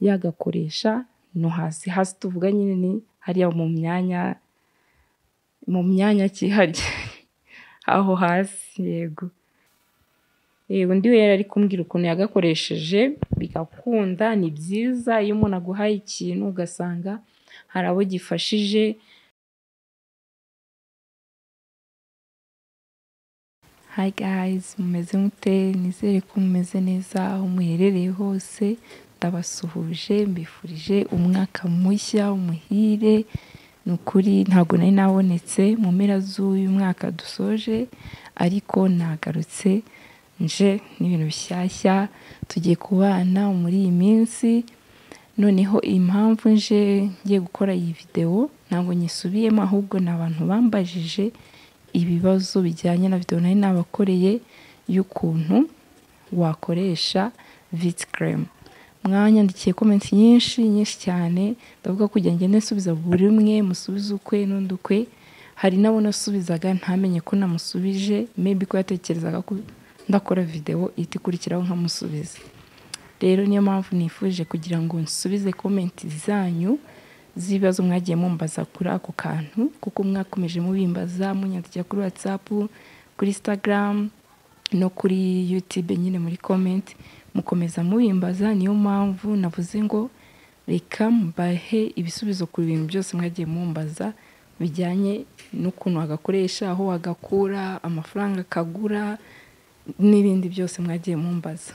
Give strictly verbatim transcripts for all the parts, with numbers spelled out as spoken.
yagakoresha no hasi hasi tuvuga nyine ni hariya mu myanya mu myanya cyihariye aho hasi. Yego yego ndi wera ari kumbwira ukuntu yagakoresheje bigakunda. Ni byiza iyo umuntu aguhaye ikintu ugasanga hari abo gifashije. Hi guys, mumeze mute? Nizere ko mumeze neza aho muherereye hose. Ndabasuhuje mbifurije umwaka mushya umuhire. Nukuri ntago nari nabonetse mu mpera z'uyu mwaka dusoje, ariko nagarutse nje n'ibintu bishyashya tugiye kubana muri iyi minsi. Noneho impamvu nje ngiye gukora iyi video ntabwo nyisubiyemo, ahubwo ni abantu bambajije ibibazo bijyanye na video nari nabakoreye y'ukuntu wakoresha Vit Creme. Mwanyandikiye comment nyinshi nyinshi cyane, ndavuga kugira ngende nsubiza buri umwe musubize ukwe n'undi ukwe. Hari nabo nasubizaga ntamenye ko namusubije, maybe ko yatekerezaga ko ndakora video iti kurikiraho nkamusubiza. Rero niyo mpamvu nifuje kugira ngo nsubize comment zanyu z'ibibazo mwagiye mumbaza kuri ako kantu, kuko mwakomeje mubimbaza munyandikira kuri WhatsApp, kuri Instagram no kuri YouTube nyine muri comment mukomeza mubimbaza. Niyo mpamvu navuze ngo reka mbahe ibisubizo ku bintu byose mwagiye mumbaza bijyanye n'ukuntu wagakoresha, aho wagakura, amafaranga kagura n'ibindi byose mwagiye mumbaza.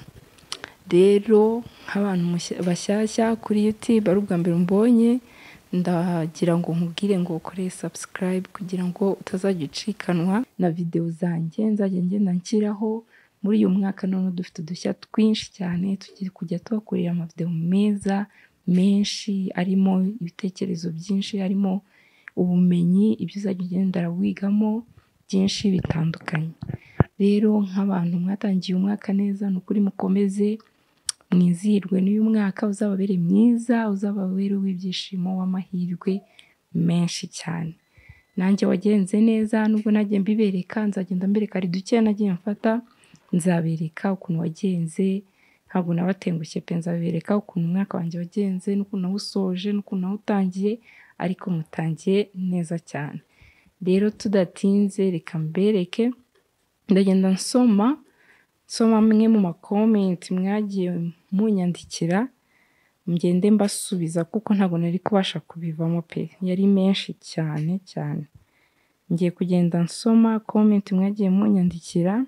Rero nk'abantu bashyashya kuri YouTube ari ubwa mbere mbonye, ndagira ngo nkubwire ngo ukore subscribe kugira ngo utazajya ucikanwa na video zanjye nzajya ngenda nshyiraho. Muri uyu mwaka none dufite udushya twinshi cyane, tugiye kujya tubakorera amavideo meza menshi arimo ibitekerezo byinshi, harimo ubumenyi, ibyo uzajya ugenda wigamo byinshi bitandukanye. Rero nk'abantu mwatangiye umwaka neza, nukuri mukomeze mwizihirwe n'uyu mwaka, uzababere mwiza, uzababere w'ibyishimo w'amahirwe menshi cyane. Nanjye wagenze neza, nubwo nagiye mbibereka, nzagenda mbereka ari duke nagiye mfata, nzabereka ukuntu wagenze. Ntabwo nabatengushye pe, nzabereka ukuntu umwaka wanjye wagenze n'ukuntu nawusoje n'ukuntu nawutangiye, ariko mutangiye neza cyane. Rero tudatinze reka mbereke, ndagenda nsoma soma mwe mu makomenti mwagiye munyandikira, ngende mbasubiza kuko ntabwo nari kubasha kubivamo pe, yari menshi cyane cyane. Ngiye kugenda nsoma comment mwagiye munyandikira.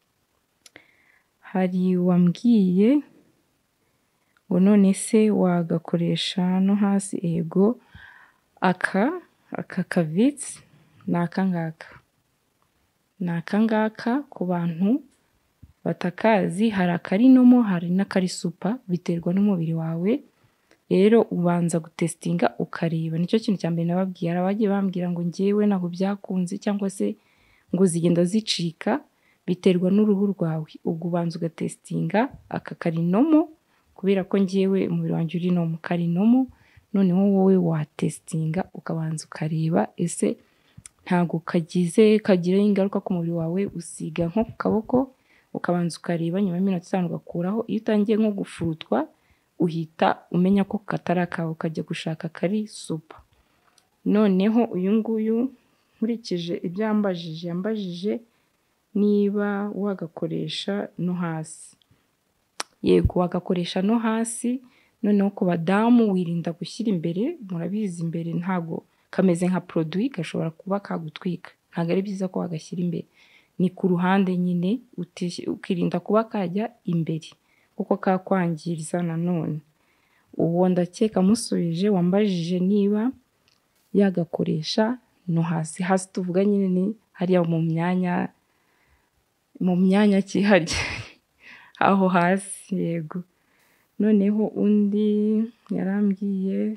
Hari wambwiye ngo none se wagakoresha no hasi. Ego aka aka kavitsi nakangaka nakangaka ku bantu batakazi, hari akarinomo hari n'akari super, biterwa n'umubiri wawe. Rero ubanza gutestinga ukareba, nicyo kintu cya mbere nababwiye. Abagiye bambwira ngo ngewe nabo byakunze cyangwa se ngo zigenda zicika, biterwa n'uruhu rwawe. Ubwo ubanza ugatestinga aka karinomo, kubera ko ngewe umubiri wanjye uri no mu karinomo. Noneho wowe watestinga ukabanza ukareba ese ntago kagize kagira ingaruka ku mubiri wawe. Usiga nko ku kaboko ukabanza ukareba, nyuma y'iminota itanu ugakuraho. Iyo utangiye nko gufurutwa uhita umenya ko katari akawe, ukajya gushaka kari super. Noneho uyu nguyu nkurikije ibyo yambajije, yambajije niba wagakoresha no hasi. Yego wagakoresha no hasi. Noneho ku badamu wirinda gushyira imbere, murabizi imbere ntago kameze nka produit, gashobora kuba kagutwika. Ntago ari byiza ko wagashyira imbere, ni ku ruhande nyine, ukirinda kuba kajya imbere kuko kakwangiriza nanone. Uwo ndakeka musubije wambajije niba yagakoresha no hasi hasi tuvuga nyine ni hariya mu myanya mu myanya cyihariye aho hasi. Yego noneho undi yarambwiye,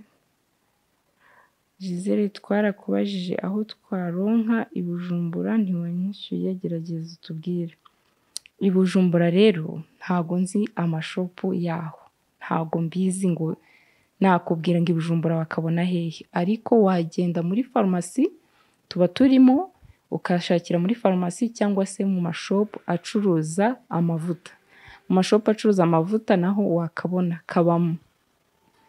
Gisele twarakubajije aho twaronka i Bujumbura ntiwanyishyuye, gerageza utubwire. I Bujumbura rero ntago nzi amashopu yaho, ntago mbizi ngo nakubwira ngo i Bujumbura bakabona hehe, ariko wagenda muri farumasi tuba turimo ukashakira muri farumasi cyangwa se mu mashopu acuruza amavuta. Mu mashopu acuruza amavuta naho wakabona kabamo.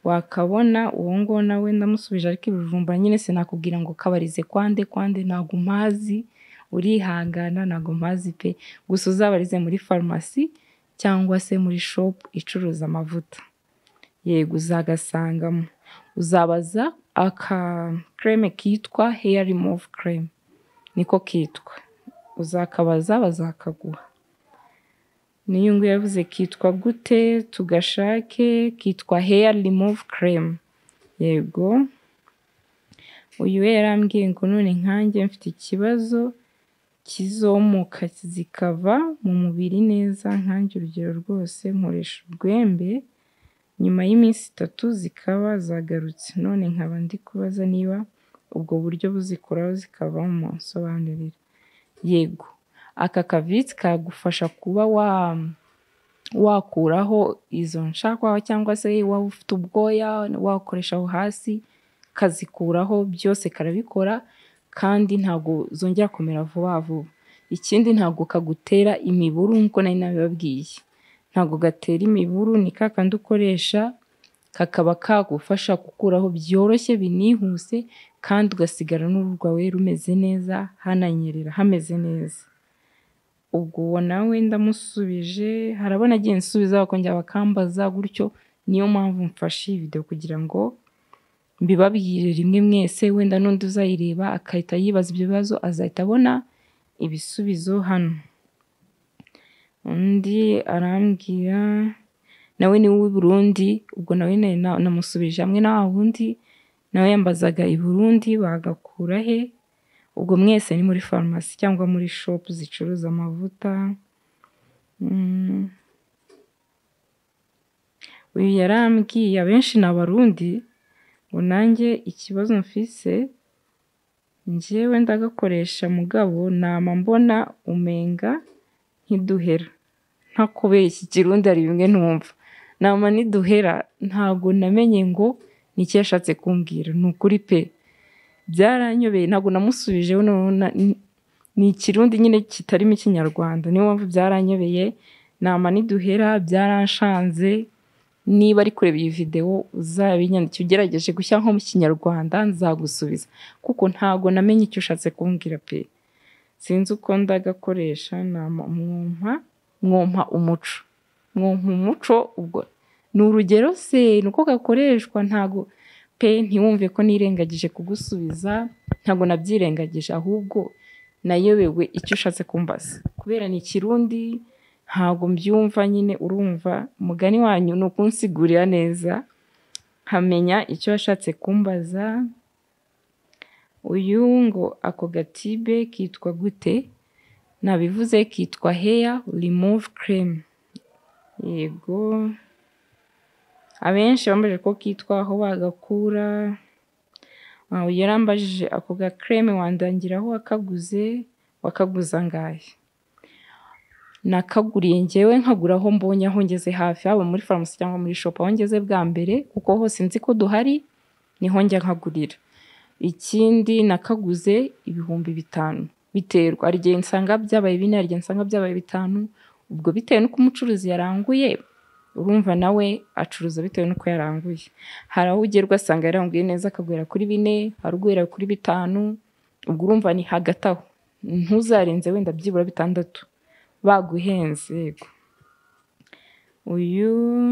wakabona uwo ngo nawe ndamusubije ariko ibijumba nyine sinakubwira ngo kabarize kwande kwande ntago mpazi urihangana ntago mpazi pe gusa uzabarize muri farumasi cyangwa se muri shop icuruza amavuta yego uzagasangamo uzabaza aka creme kitwa hair remove cream niko kitwa uzakabaza bazakaguha niyo ngo yavuze kitwa gute tugashake kitwa hair remove cream yego uyu yarambwiye ngo none nkanjye mfite ikibazo kizomuka zikava mu mubiri neza nkanjye urugero rwose nkoresha urwembe nyuma y'iminsi itatu zikaba zagarutse none nkaba ndi kubaza niba ubwo buryo buzikoraho zikava mu nsobanurire yego aka kavitsi kagufasha kuba wa wakuraho izo nshakwa cyangwa se waba ufite ubwoya wakoresha aho hasi kazikuraho byose karabikora kandi ntago zongera kumera vuba vuba ikindi ntago kagutera imiburu nkuko nari nabibabwiye ntago gatera imiburu ni kakandi ukoresha kakaba kagufasha gukuraho byoroshye binihuse kandi ugasigara n'uruhu rwawe rumeze neza hananyerera hameze neza ubwo uwo nawe ndamusubije harabona agiye nsubiza bakongera bakambaza gutyo niyo mpamvu mfashe iyi video kugira ngo mbibabwire rimwe mwese wenda n'undi uzayireba akahita yibaza ibyo bibazo azahita abona ibisubizo hano undi arambwira nawe ni w'i Burundi ubwo nawe namusubije hamwe na wundi nawe yambazaga i Burundi bagakura he ubwo mwese ni muri farumasi cyangwa muri shop zicuruza amavuta mm. uyu yarambwiye abenshi n'abarundi ngo nanjye ikibazo mfise njyewe ndagakoresha mugabo nama mbona umenga nkiduhera ntakubeshya ikirundi ari bimwe ntumva nama niduhera ntago namenye ngo niki yashatse kumbwira nukuri pe byaranyobeye ntago namusubijeho ni ikirundi nyine kitarimo ikinyarwanda niyo mpamvu byaranyobeye nama niduhera byaranshanze niba ari kureba iyi video uzabinyandikira ugerageje gushya nko mu kinyarwanda nzagusubiza kuko ntago namenye icyo ushatse kumbwira pe sinzi uko ndagakoresha nama mwumpa mwumpa umuco mwumpa umuco ubwo ni urugero se nuko gakoreshwa ntago pe ntiwumve ko nirengagije kugusubiza ntago nabyirengagije ahubwo nayobewe icyo ushatse kumbaza kubera ni ikirundi ntago mbyumva nyine urumva umugani wanyu nuko unsigurira neza nkamenya icyo yashatse kumbaza uyu ngo ako gatibe kitwa gute nabivuze kitwa hair remove cream yego abenshi bambaje ko kitwa aho bagakura aho yarambajije ako ga creme wandangiraho wakaguze wakaguza ngahe nakaguriye njyewe nkaguraho mbonye aho ngeze hafi haba muri farumasi cyangwa muri shop aho ngeze bwa mbere kuko hose nzi ko duhari niho njya nkagurira ikindi nakaguze ibihumbi bitanu biterwa ari gihe nsanga byabaye bine ari gihe nsanga byabaye bitanu ubwo bitewe nuko umucuruzi yaranguye urumva nawe acuruza bitewe nuko yaranguye hari aho ugerwa asanga yaranguye neza akagwera kuri bine harugwera kuri bitanu ubwo urumva ni hagati aho ntuzarenze wenda byibura bitandatu baguhenze yego uyu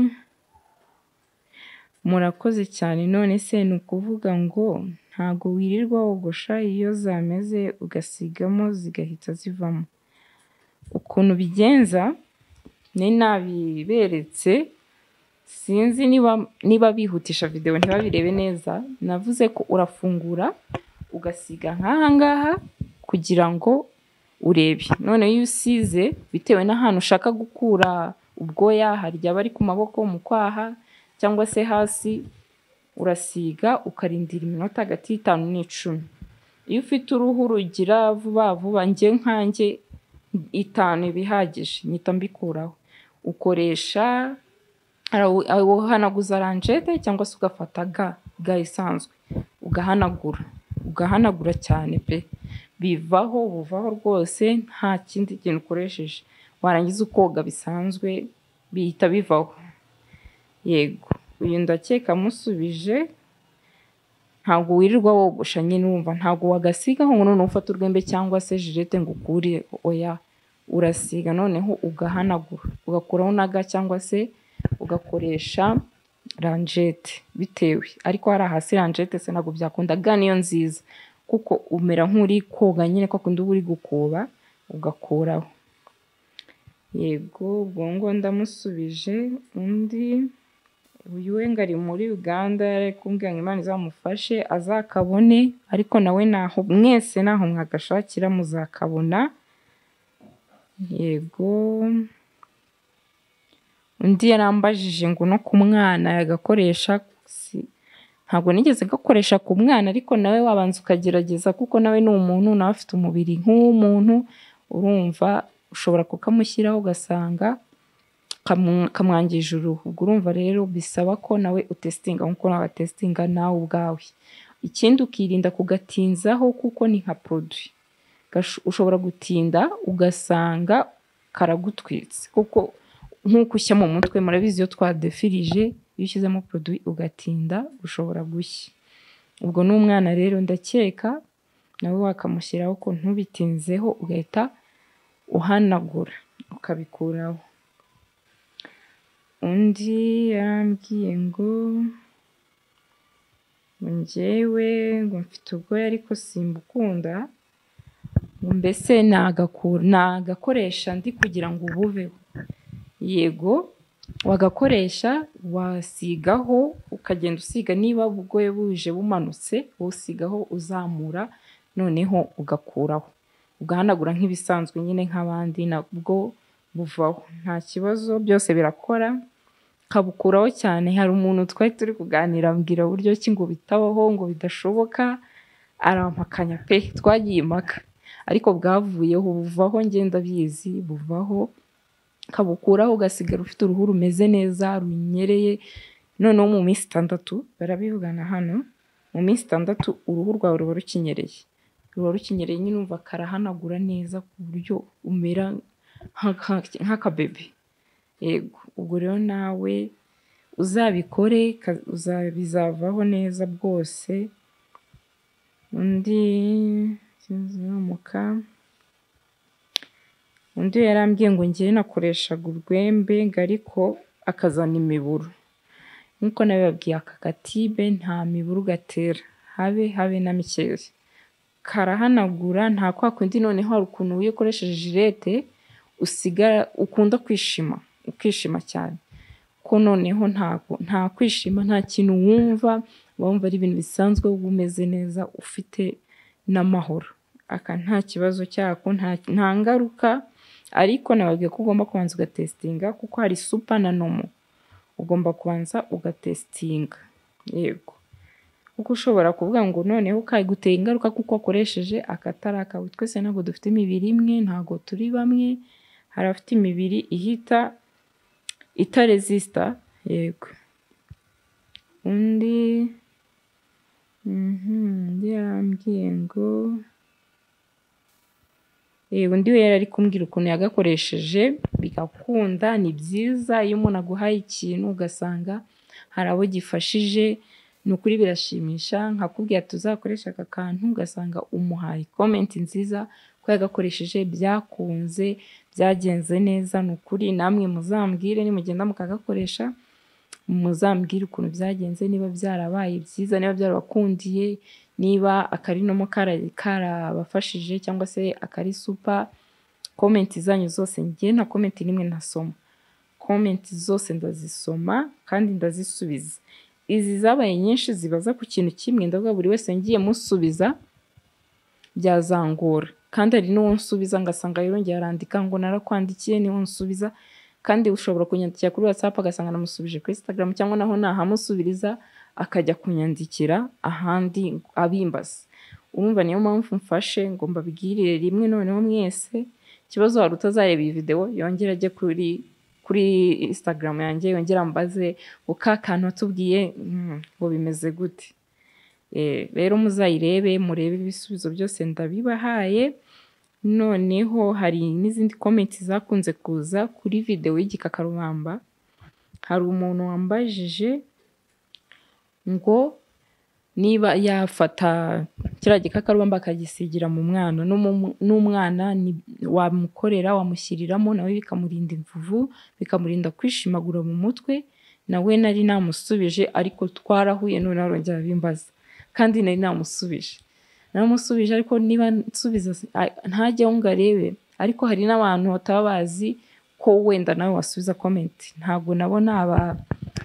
murakoze cyane none se ni ukuvuga ngo ntago wirirwa wogosha iyo zameze ugasigamo zigahita zivamo ukuntu bigenza ni nabiberetse sinzi niba niba bihutisha video ntibabirebe neza navuze ko urafungura ugasiga nkaha ngaha kugira ngo urebe none iyo usize bitewe n'ahantu ushaka gukura ubwoya harya bari ku maboko mu kwaha cyangwa se hasi urasiga ukarindira iminota hagati y'itanu n'icumi iyo ufite uruhu rugira vuba vuba nge nkanjye itanu bihagije nyita mbikuraho ukoresha uhanaguza ranjete cyangwa se ugafata ga ga isanzwe ugahanagura ugahanagura cyane pe bivaho buvaho rwose nta kindi kintu ukoresheje warangiza ukoga bisanzwe bihita bivaho yego uyu ndakeka musubije ntabwo wirirwa wogosha nyine wumva ntabwo wagasigaho ngo noneho ufate urwembe cyangwa se jirete ngo ukure, oya urasiga noneho ugahanagura ugakuraho naga cyangwa se ugakoresha ranjete bitewe, ariko hari hasi ranjete se ntabwo byakunda, ga niyo nziza kuko umera nk'uri koga nyine kwa kundi uba uri gukuba ugakuraho. Yego ubwo ngo ndamusubije. Undi uyu we ngari muri Uganda yari kumbwira ngo Imana izamufashe azakabone, ariko nawe naho mwese naho mwagashakira muzakabona. Yego undi yarambajije ngo no ku mwana yagakoresha, ntabwo nigeze gakoresha ku mwana, ariko nawe wabanza ukagerageza kuko nawe ni umuntu, nawe afite umubiri nk'uw'umuntu, urumva ushobora kukamushyiraho ugasanga kamwangije uruhu. Ubwo urumva rero bisaba ko nawe utestinga nkuko nawe testinga nawe ubwawe. Ikindi ukirinda kugatinzaho kuko ni nka produit, ushobora gutinda ugasanga karagutwitse kuko nk'uko ushya mu mutwe, murabizi iyo twadefirije iyo ushyizemo produit ugatinda ushobora gushya. Ubwo n'umwana rero ndakeka nawe wakamushyiraho ko ntubitinzeho ugahita uhanagura ukabikuraho. Undi yarambwiye ngo njyewe ngo mfite ubwoya ariko simbukunda, mbese nagakura nagakoresha ndi kugira ngo ubuveho. Yego wagakoresha wasigaho ukagenda usiga, niba ubwoya buje bumanutse usigaho uzamura noneho ugakuraho ugahanagura nk'ibisanzwe nyine nk'abandi, nabwo buvaho nta kibazo, byose birakora kabukuraho cyane. Hari umuntu twari turi kuganira ambwira buryo ki ngo bitabaho ngo bidashoboka, arampakanya pe, twagiye impaka ariko bwavuyeho buvaho, ngenda bizi buvaho, kabukuraho ugasigara ufite uruhu rumeze neza runyereye. Noneho mu minsi itandatu barabivugana hano, mu minsi itandatu uruhu rwawe ruba rukinyereye, ruba rukinyereye nyine umva karahanagura neza ku buryo umera nk'akabebe. Yego ubwo rero nawe uzabikore bizavaho neza bwose. Undi kizamuka undi yarambwiye ngo ngiye nakoreshaga urwembe ngo ariko akazana imiburu, nkuko nabibabwiye aka gatibe nta miburu gatera habe habe na mikeya, karahanagura nta kwa kundi. Noneho hari ukuntu iyo ukoresheje jirete usigara ukunda kwishima ukishima cyane, ko noneho ntabwo nta kwishima nta kintu wumva, wumva ari ibintu bisanzwe umeze neza ufite n'amahoro. Aka nta kibazo cyako nta ngaruka, ariko nababwiye ko ugomba kubanza ugatestinga kuko hari super na nomo, ugomba kubanza ugatestinga. Yego kuko ushobora kuvuga ngo noneho kayiguteye ingaruka kuko wakoresheje akatari akawe. Twese ntabwo dufite imibiri imwe, ntabwo turi bamwe, hari abafite imibiri ihita itaresista. Yego undi mhm yarambwiye ngo yego undi we yari ari kumbwira ukuntu yagakoresheje bigakunda. Ni byiza iyo umuntu aguhaye ikintu ugasanga hari abo gifashije, ni ukuri birashimisha. Nkakubwira tuzakoresha aka kantu ugasanga umuhaye comment nziza ko yagakoresheje byakunze byagenze neza. Ni ukuri namwe muzambwire nimugenda mukagakoresha, muzambwire ukuntu byagenze, niba byarabaye byiza, niba byarabakundiye, niba akari nomo karabafashije cyangwa se akari super. Comment zanyu zose ngiye nta comment nimwe ntasoma, comment zose ndazisoma kandi ndazisubiza. Izi zabaye nyinshi zibaza ku kintu kimwe, ndavuga buri wese ngiye musubiza byazangora, kandi ari n'uwo nsubiza ngasanga yongera arandika ngo narakwandikiye niwo nsubiza, kandi ushobora kunyandikira kuri WhatsApp agasanga namusubije kuri Instagram, cyangwa naho nahamusubiriza akajya kunyandikira ahandi abimbaza. Urumva niyo mpamvu mfashe ngo mbabwirire rimwe. Noneho mwese ikibazo hari utazareba iyi video yongera ajye kuri kuri Instagram yanjye yongera mbaze uka kantu tubwiye ngo bimeze gute. Eh rero muzayirebe murebe ibisubizo byose ndabibahaye. Noneho hari n'izindi comment zakunze kuza kuri video y'igikakarubamba. Hari umuntu wambajije ngo niba yafata kiriya gikakarubamba akagisigira mu mwana n'umwana wamukorera wamushyiriramo nawe bikamurinda imvuvu bikamurinda kwishimagura mu mutwe. Nawe nari namusubije ariko twarahuye none arongera bimbaza kandi nari namusubije namusubije ariko niba nsubiza ntajya ngo arebe. Ariko hari n'abantu bataba bazi ko wenda nawe wasubiza comment, ntabwo nabona aba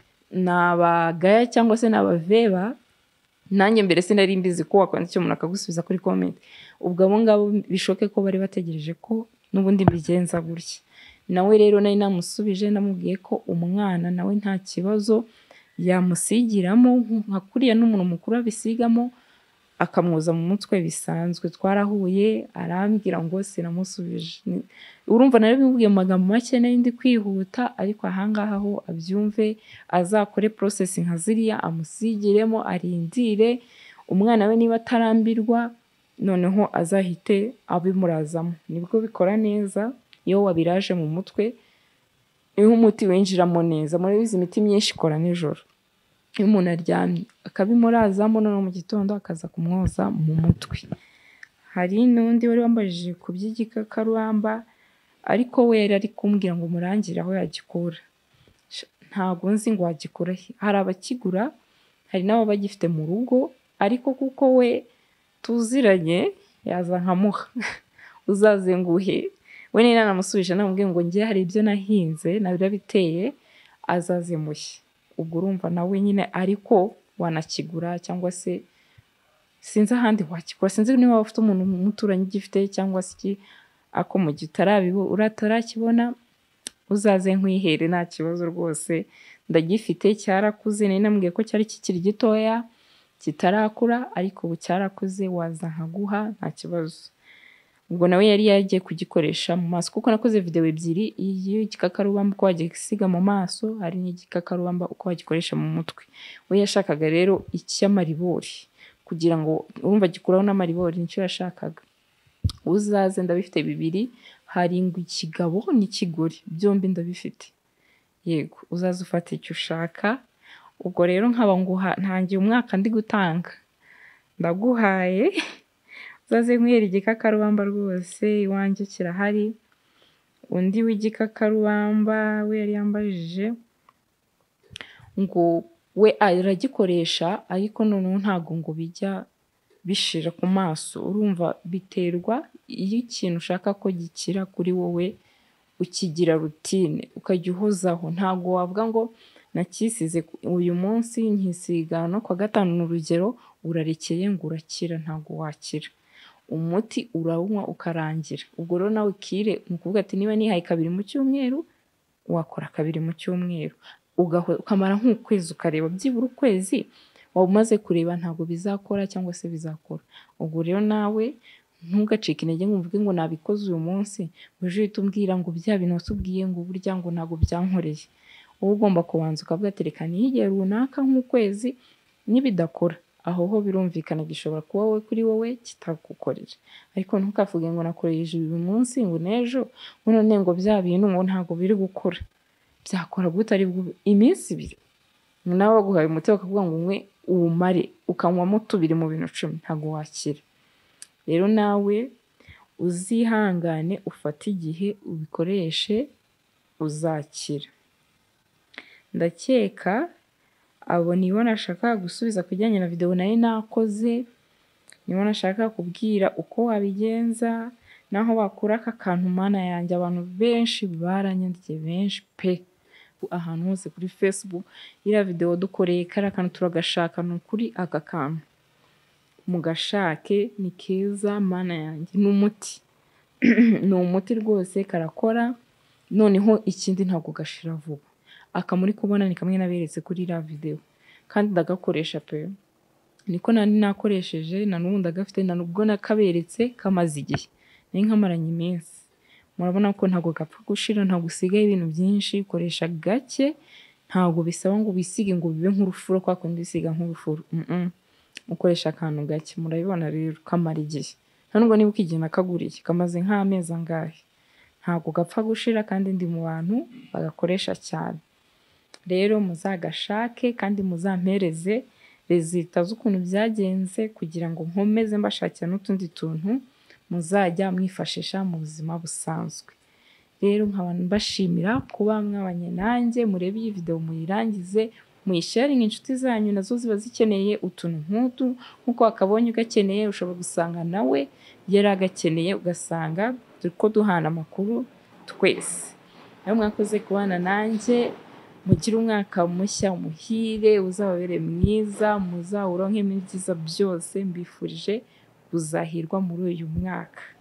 nabagaya cyangwa se nabaveba. Nanjye mbere sinari mbizi ko wakwandikira umuntu akagusubiza kuri comment. Ubwo abo ngabo bishoke ko bari bategereje ko n'ubundi mbigenza gutya. Nawe rero nari namusubije namubwiye ko umwana nawe nta kibazo yamusigiramo nka kuriya n'umuntu mukuru abisigamo akamwoza mu mutwe bisanzwe. Twarahuye arambwira ngo sinamusubije. Urumva nari bimubwiye mu magambo make nari ndi kwihuta, ariko ahangaha ho abyumve azakore process nka ziriya amusigiremo arindire umwana we niba atarambirwa noneho azahite abimurazamo. Nibwo bikora neza iyo wabiraje mu mutwe, niho umuti winjiramo neza. Murabizi imiti myinshi ikora nijoro. Iyo umuntu aryamye akabimurazamo noneho mu gitondo akaza kumwoza mu mutwe. Hari n'undi wari wambajije ku by'igikakarubamba ariko we yari ari kumbwira ngo murangire aho yagikura. Ntabwo nzi ngo wagikura he. Hari abakigura, hari n'abo bagifite mu rugo, ariko kuko we tuziranye yaza nkamuha uzaze nguhe. We nina namusubije namubwiye ngo ngiye hari ibyo nahinze nabirabiteye azaze mushye. Ubwo urumva nawe nyine ariko wanakigura cyangwa se sinzi ahandi wakikora. Sinzi niba ufite umuntu muturanye gifite cyangwa se iki, ako mu gitarabibo uratarakibona uzaze nkwihere nta kibazo rwose. Ndagifite cyarakuze, nari namubwiye ko cyari kikiri gitoya kitarakura, ariko ubu cyarakuze waza nkaguha nta kibazo. Ubwo nawe yari yagiye kugikoresha mu maso kuko nakoze video ebyiri, iyi gikakarubamba uko wagisiga mu maso, hari n'igikakarubamba uko wagikoresha mu mutwe. We yashakaga rero icy'amaribori kugira ngo urumva gikuraho n'amaribori nicyo yashakaga. Uzaze ndabifite bibiri, hari ngo ikigabo n'ikigori byombi ndabifite. Yego uzaze ufata icyo ushaka. Ubwo rero nkaba nguha ntangiye umwaka ndi gutanga ndaguhaye uzaze nkwihera igikakarubamba rwose. Iwanjye kirahari. Undi w'igikakarubamba we yari yambajije ngo we aragikoresha ariko noneho ntago ngo bijya bishira ku maso. Urumva biterwa iyo ikintu ushaka ko gikira kuri wowe ukigira routine ukajya uhozaho. Ntago wavuga ngo nakisize uyu munsi nkisiga no kwa gatanu n'urugero urarekeye ngo urakira. Ntago wakira. Umuti urawunywa ukarangira. Ubwo rero nawe kire mukuvuga ati niba nihaye kabiri mu cyumweru wakora kabiri mu cyumweru ukamara nk'ukwezi ukareba byibura ukwezi wamaze kureba ntago bizakora cyangwa se bizakora. Ubwo rero nawe ntugacike intege ngo uvuge ngo nabikoze uyu munsi uje uhita umbwira ngo bya bintu wasubwiye ngo burya ngo ntago byankoreye. Wowe ugomba kubanza ukavuga ati reka n'igihe runaka nk'ukwezi nibidakora aho ho birumvikana gishobora kuba wowe kuri wowe kitagukorera. Ariko ntukavuge ngo nakoresheje uyu munsi ngo nejo none ngo bya bintu ngo ntago biri gukora. Byakora gute ari iminsi ibiri nawe waguhaye umuti bakavuga ngo umwe uwumare ukanywamo tubiri mu bintu cumi ntago wakira. Rero nawe uzihangane ufate igihe ubikoreshe uzakira. Ndakeka abo nibo nashaka gusubiza kujyanye na video nari nakoze. Nibo nashaka kubwira uko wabigenza naho wakura aka kantu mana yanjye. Abantu benshi baranyandikiye benshi pe ahantu hose kuri Facebook. Iriya video dukoreye kara kantu turagashaka n'ukuri aka kantu mugashake ni keza mana yanjye. Ni umuti ni umuti rwose karakora. Noneho ikindi ntago gashira vuba. Aka muri kubona ni kamwe naberetse kuri iriya video kandi ndagakoresha pe. Niko nani nakoresheje na n'ubu ndagafite na nubwo nakaberetse kamaze igihe nari nkamaranye iminsi. Murabona ko ntago gapfa gushira ntago usigaye ibintu byinshi. Koresha gake ntago bisaba ngo bisige ngo bibe nk'urufuro kwa kundi bisiga nk'urufuro. Mhm ukoresha akantu gake. Murabibona rero kamara igihe. Nubwo niba ukigena kaguriye kamaze nk'amezi angahe. Ntago gapfa gushira kandi ndi mu bantu bagakoresha cyane. Rero muzagashake kandi muzampereze rezita z'ukuntu byagenze kugira ngo nkomeze mbashakira n'utundi tuntu muzajya mwifashisha mu buzima busanzwe. Rero nkaba mbashimira kuba mwabanye nanjye, murebe iyi video muyirangize, muyisharinge inshuti zanyu nazo ziba zikeneye utuntu nk'utu, nk'uko wakabonye ugakeneye ushobora gusanga nawe yari agakeneye, ugasanga turiko duhana amakuru twese. Ayo mwakoze kubana nanjye, mugire umwaka mushya umuhire, uzababere mwiza, muzawuronkemo ibyiza byose, mbifurije kuzahirwa muri uyu mwaka.